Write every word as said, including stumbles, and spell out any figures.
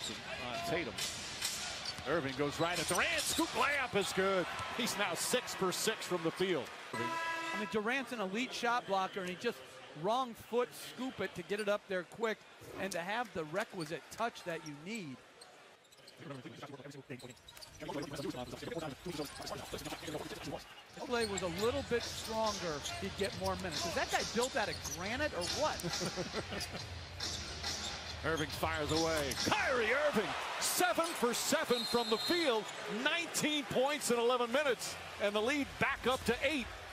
Uh, Tatum. Irving goes right at Durant. Scoop layup is good. He's now six for six from the field. I mean, Durant's an elite shot blocker, and he just wrong foot scoop it to get it up there quick and to have the requisite touch that you need. Play was a little bit stronger, he'd get more minutes. Is that guy built out of granite or what? Irving fires away. Kyrie Irving, seven for seven from the field, nineteen points in eleven minutes, and the lead back up to eight.